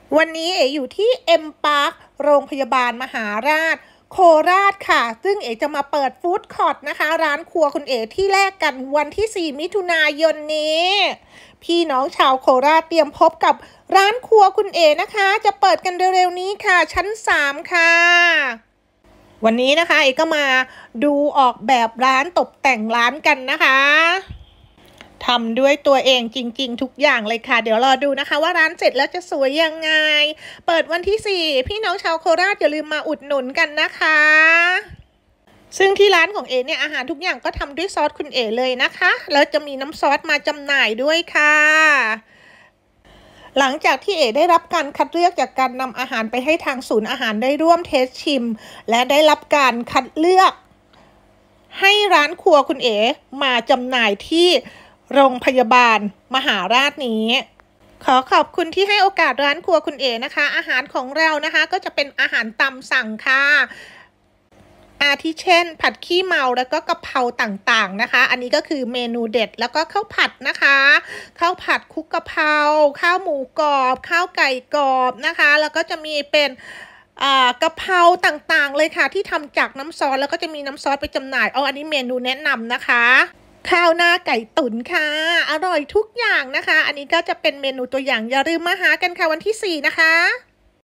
วันนี้เอ๋อยู่ที่เอ็มพาร์คโรงพยาบาลมหาราชโคราชค่ะซึ่งเอ๋จะมาเปิดฟู้ดคอร์ทนะคะร้านครัวคุณเอ๋ที่แรกกันวันที่4มิถุนายนนี้พี่น้องชาวโคราชเตรียมพบกับร้านครัวคุณเอ๋นะคะจะเปิดกันเร็วๆนี้ค่ะชั้น3ค่ะวันนี้นะคะเอ๋ก็มาดูออกแบบร้านตกแต่งร้านกันนะคะทำด้วยตัวเองจริงๆทุกอย่างเลยค่ะเดี๋ยวรอดูนะคะว่าร้านเสร็จแล้วจะสวยยังไงเปิดวันที่4พี่น้องชาวโคราชอย่าลืมมาอุดหนุนกันนะคะซึ่งที่ร้านของเอ๋เนี่ยอาหารทุกอย่างก็ทำด้วยซอสคุณเอ๋เลยนะคะแล้วจะมีน้ำซอสมาจำหน่ายด้วยค่ะหลังจากที่เอ๋ได้รับการคัดเลือกจากการนำอาหารไปให้ทางศูนย์อาหารได้ร่วมเทสชิมและได้รับการคัดเลือกให้ร้านครัวคุณเอ๋มาจำหน่ายที่โรงพยาบาลมหาราชนี้ขอขอบคุณที่ให้โอกาสร้านครัวคุณเอ๋นะคะอาหารของเรานะคะก็จะเป็นอาหารตามสั่งค่ะอาทิเช่นผัดขี้เมาแล้วก็กะเพราต่างๆนะคะอันนี้ก็คือเมนูเด็ดแล้วก็ข้าวผัดนะคะข้าวผัดคลุกกะเพราข้าวหมูกรอบข้าวไก่กรอบนะคะแล้วก็จะมีเป็นกะเพราต่างๆเลยค่ะที่ทำจากน้ำซอสแล้วก็จะมีน้ำซอสไปจำหน่ายอันนี้เมนูแนะนำนะคะข้าวหน้าไก่ตุ๋นค่ะอร่อยทุกอย่างนะคะอันนี้ก็จะเป็นเมนูตัวอย่างอย่าลืมมาหากันค่ะวันที่4นะคะ